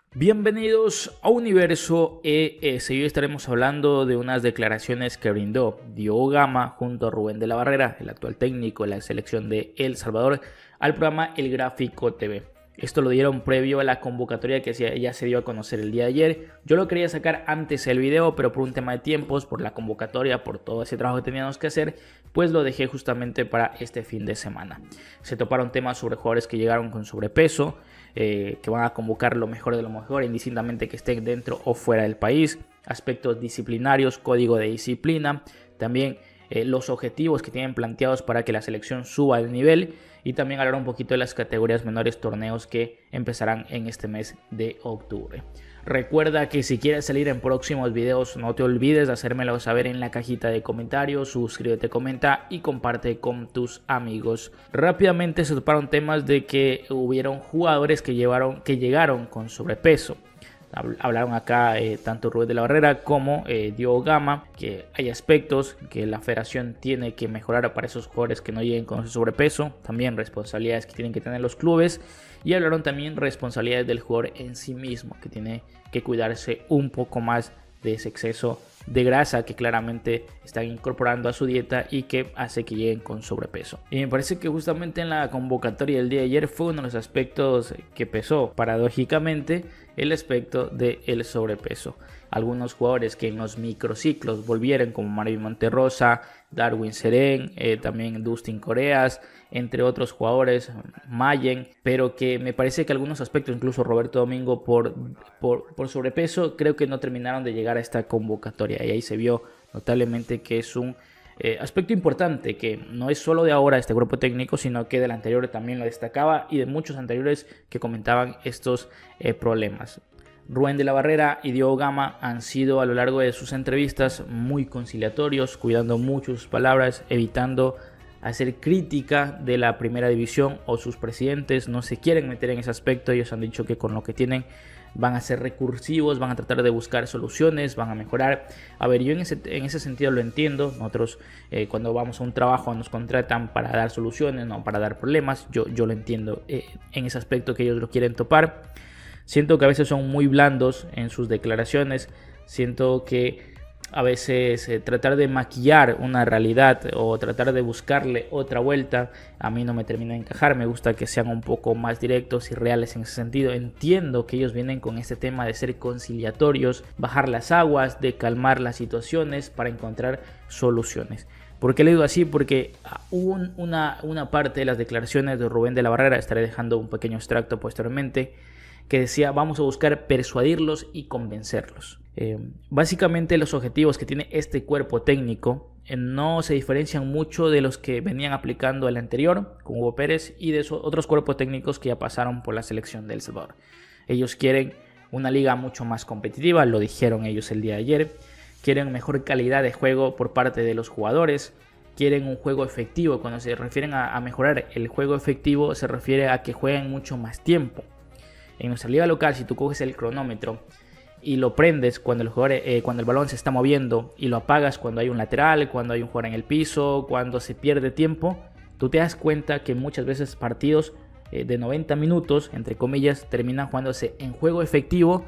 Bienvenidos a Universo ES. Hoy estaremos hablando de unas declaraciones que brindó Diogo Gama junto a Rubén de la Barrera, el actual técnico de la selección de El Salvador, al programa El Gráfico TV. Esto lo dieron previo a la convocatoria que ya se dio a conocer el día de ayer. Yo lo quería sacar antes el video, pero por un tema de tiempos, por la convocatoria, por todo ese trabajo que teníamos que hacer, pues lo dejé justamente para este fin de semana. Se toparon temas sobre jugadores que llegaron con sobrepeso, que van a convocar lo mejor de lo mejor, indistintamente que estén dentro o fuera del país, aspectos disciplinarios, código de disciplina, también los objetivos que tienen planteados para que la selección suba el nivel y también hablar un poquito de las categorías menores, torneos que empezarán en este mes de octubre. Recuerda que si quieres salir en próximos videos, no te olvides de hacérmelo saber en la cajita de comentarios, suscríbete, comenta y comparte con tus amigos. Rápidamente se toparon temas de que hubieron jugadores que llegaron con sobrepeso. Hablaron acá tanto Rubén de la Barrera como Diogo Gama, que hay aspectos que la federación tiene que mejorar para esos jugadores que no lleguen con sobrepeso, también responsabilidades que tienen que tener los clubes, y hablaron también responsabilidades del jugador en sí mismo, que tiene que cuidarse un poco más de ese exceso de grasa que claramente están incorporando a su dieta y que hace que lleguen con sobrepeso. Y me parece que justamente en la convocatoria del día de ayer fue uno de los aspectos que pesó, paradójicamente, el aspecto del sobrepeso. Algunos jugadores que en los microciclos volvieron, como Marvin Monterrosa, Darwin Serén, también Dustin Coreas, entre otros jugadores, Mayen, pero que me parece que algunos aspectos, incluso Roberto Domingo por sobrepeso, creo que no terminaron de llegar a esta convocatoria, y ahí se vio notablemente que es un aspecto importante, que no es solo de ahora este grupo técnico, sino que del anterior también lo destacaba y de muchos anteriores que comentaban estos problemas. Rubén de la Barrera y Diogo Gama han sido a lo largo de sus entrevistas muy conciliatorios, cuidando mucho sus palabras, evitando hacer crítica de la primera división o sus presidentes. No se quieren meter en ese aspecto. Ellos han dicho que con lo que tienen van a ser recursivos, van a tratar de buscar soluciones, van a mejorar. A ver, yo en ese sentido lo entiendo. Nosotros cuando vamos a un trabajo nos contratan para dar soluciones, no para dar problemas. Yo lo entiendo en ese aspecto que ellos lo quieren topar. Siento que a veces son muy blandos en sus declaraciones. Siento que a veces tratar de maquillar una realidad o tratar de buscarle otra vuelta a mí no me termina de encajar. Me gusta que sean un poco más directos y reales en ese sentido. Entiendo que ellos vienen con este tema de ser conciliatorios, bajar las aguas, de calmar las situaciones para encontrar soluciones. ¿Por qué le digo así? Porque hubo una parte de las declaraciones de Rubén de la Barrera, estaré dejando un pequeño extracto posteriormente, que decía: vamos a buscar persuadirlos y convencerlos. Básicamente los objetivos que tiene este cuerpo técnico no se diferencian mucho de los que venían aplicando el anterior con Hugo Pérez y de esos otros cuerpos técnicos que ya pasaron por la selección de El Salvador. Ellos quieren una liga mucho más competitiva, lo dijeron ellos el día de ayer. Quieren mejor calidad de juego por parte de los jugadores. Quieren un juego efectivo. Cuando se refieren a mejorar el juego efectivo, se refiere a que jueguen mucho más tiempo. En nuestra liga local, si tú coges el cronómetro y lo prendes cuando el balón se está moviendo y lo apagas cuando hay un lateral, cuando hay un jugador en el piso, cuando se pierde tiempo, tú te das cuenta que muchas veces partidos de 90 minutos, entre comillas, terminan jugándose en juego efectivo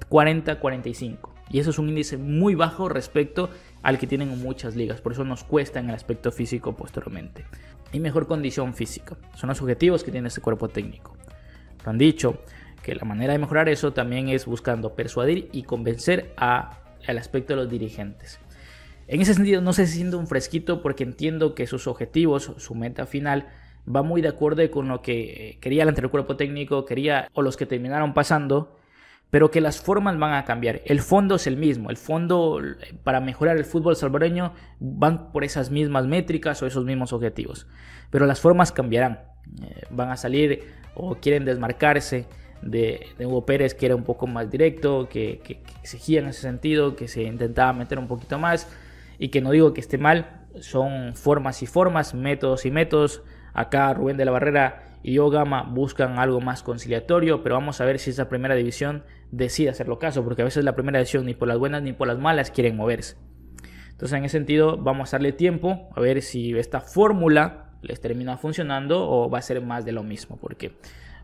40-45. Y eso es un índice muy bajo respecto al que tienen muchas ligas. Por eso nos cuesta en el aspecto físico posteriormente. Y mejor condición física. Son los objetivos que tiene este cuerpo técnico. Lo han dicho, que la manera de mejorar eso también es buscando persuadir y convencer al aspecto de los dirigentes. En ese sentido no sé si siendo un fresquito, porque entiendo que sus objetivos, su meta final, va muy de acuerdo con lo que quería el anterior cuerpo técnico, o los que terminaron pasando, pero que las formas van a cambiar. El fondo es el mismo. El fondo para mejorar el fútbol salvadoreño van por esas mismas métricas o esos mismos objetivos, pero las formas cambiarán. Van a salir o quieren desmarcarse de Hugo Pérez, que era un poco más directo, que exigía en ese sentido, que se intentaba meter un poquito más, y que no digo que esté mal, son formas y formas, métodos y métodos. Acá Rubén de la Barrera y Diogo Gama buscan algo más conciliatorio, pero vamos a ver si esa primera división decide hacerlo caso, porque a veces la primera división ni por las buenas ni por las malas quieren moverse. Entonces en ese sentido vamos a darle tiempo a ver si esta fórmula les termina funcionando o va a ser más de lo mismo, porque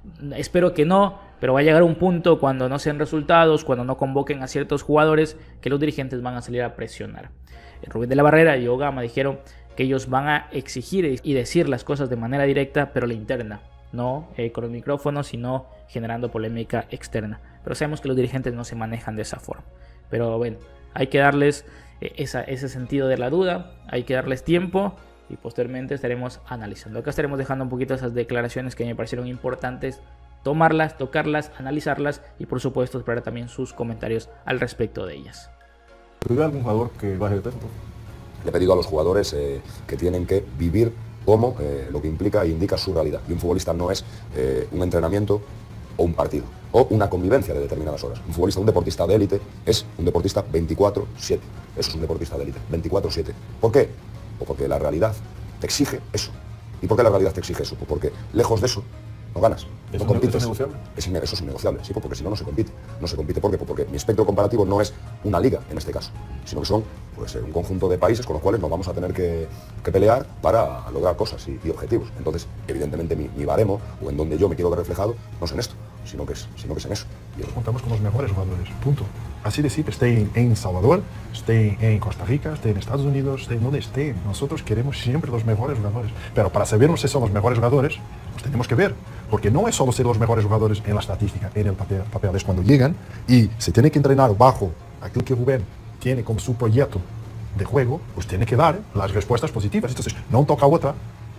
Espero que no, pero va a llegar un punto cuando no sean resultados, cuando no convoquen a ciertos jugadores, que los dirigentes van a salir a presionar. Rubén de la Barrera y Diego Gama dijeron que ellos van a exigir y decir las cosas de manera directa, pero la interna, no con los micrófonos, sino generando polémica externa. Pero sabemos que los dirigentes no se manejan de esa forma. Pero bueno, hay que darles ese sentido de la duda, hay que darles tiempo y posteriormente estaremos analizando. Acá estaremos dejando un poquito esas declaraciones que me parecieron importantes, tomarlas, tocarlas, analizarlas y por supuesto esperar también sus comentarios al respecto de ellas. ¿Hay algún jugador que baje de peso? Le he pedido a los jugadores que tienen que vivir como lo que implica e indica su realidad. Y un futbolista no es un entrenamiento o un partido, o una convivencia de determinadas horas. Un futbolista, un deportista de élite, es un deportista 24/7. Eso es un deportista de élite, 24/7. ¿Por qué? Pues porque la realidad te exige eso. ¿Y por qué la realidad te exige eso? Pues porque lejos de eso no ganas, no compites. ¿Eso es negociable? Eso es innegociable, sí, porque si no, no se compite. No se compite, ¿por qué? Porque mi espectro comparativo no es una liga, en este caso, sino que son pues, un conjunto de países con los cuales nos vamos a tener que pelear para lograr cosas y objetivos. Entonces, evidentemente, mi baremo, o en donde yo me quiero ver reflejado, no es en esto, sino que es en eso. Contamos con los mejores jugadores, punto. Así de simple, esté en Salvador, esté en Costa Rica, esté en Estados Unidos, esté donde esté. Nosotros queremos siempre los mejores jugadores. Pero para sabernos si son los mejores jugadores, los tenemos que ver. Porque no es solo ser los mejores jugadores en la estadística, en el papel, es cuando llegan y se tiene que entrenar bajo aquel que Rubén tiene como su proyecto de juego, pues tiene que dar las respuestas positivas. Entonces, no toca otra,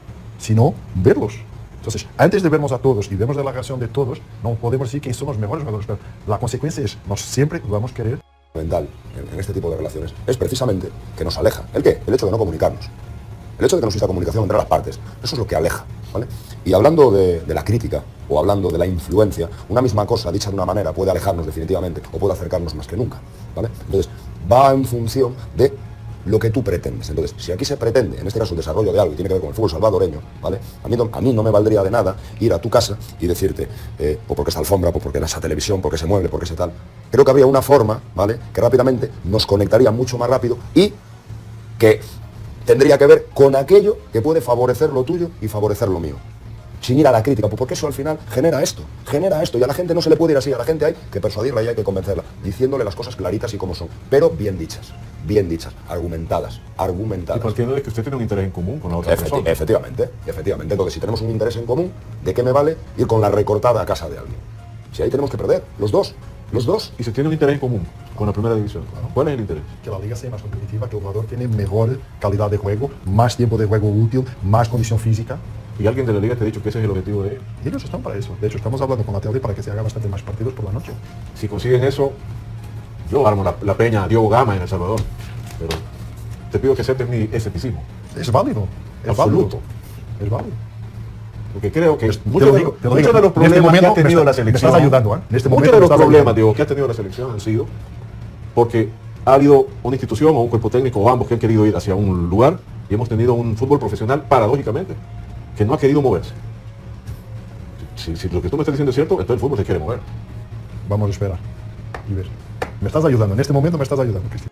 sino verlos. Entonces, antes de vernos a todos y vemos de la reacción de todos, no podemos decir que son los mejores jugadores, pero la consecuencia es, siempre vamos a querer. Mental en este tipo de relaciones es precisamente que nos aleja. ¿El qué? El hecho de no comunicarnos. El hecho de que no exista comunicación entre las partes, eso es lo que aleja, ¿vale? Y hablando de la crítica o hablando de la influencia, una misma cosa dicha de una manera puede alejarnos definitivamente o puede acercarnos más que nunca, ¿vale? Entonces, va en función de lo que tú pretendes. Entonces, si aquí se pretende, en este caso, el desarrollo de algo y tiene que ver con el fútbol salvadoreño, ¿vale? A mí no me valdría de nada ir a tu casa y decirte, o porque esta alfombra, o porque esa televisión, porque ese mueble, porque ese tal. Creo que habría una forma, ¿vale?, que rápidamente nos conectaría mucho más rápido y que tendría que ver con aquello que puede favorecer lo tuyo y favorecer lo mío. Sin ir a la crítica, porque eso al final genera esto, y a la gente no se le puede ir así, a la gente hay que persuadirla y hay que convencerla, diciéndole las cosas claritas y como son, pero bien dichas, argumentadas. Y partiendo de que usted tiene un interés en común con la otra persona. Efectivamente. Entonces, si tenemos un interés en común, ¿de qué me vale ir con la recortada a casa de alguien? Si ahí tenemos que perder, los dos. Y se tiene un interés en común con la primera división. Claro. ¿Cuál es el interés? Que la liga sea más competitiva, que el jugador tiene mejor calidad de juego, más tiempo de juego útil, más condición física. ¿Y alguien de la liga te ha dicho que ese es el objetivo de ellos? Y ellos están para eso. De hecho, estamos hablando con la tele para que se haga bastante más partidos por la noche. Si consiguen eso, yo armo la peña Diego Gama en El Salvador. Pero te pido que aceptes mi escepticismo. Es válido. Absoluto. Es válido. Porque creo que muchos de los problemas que ha tenido la selección. Me estás ayudando, ¿eh? Muchos de los problemas, Diego, que ha tenido la selección han sido porque ha habido una institución o un cuerpo técnico o ambos que han querido ir hacia un lugar y hemos tenido un fútbol profesional, paradójicamente, que no ha querido moverse. Si lo que tú me estás diciendo es cierto, entonces el fútbol se quiere mover. Vamos a esperar y ver. Me estás ayudando. En este momento me estás ayudando, Cristian.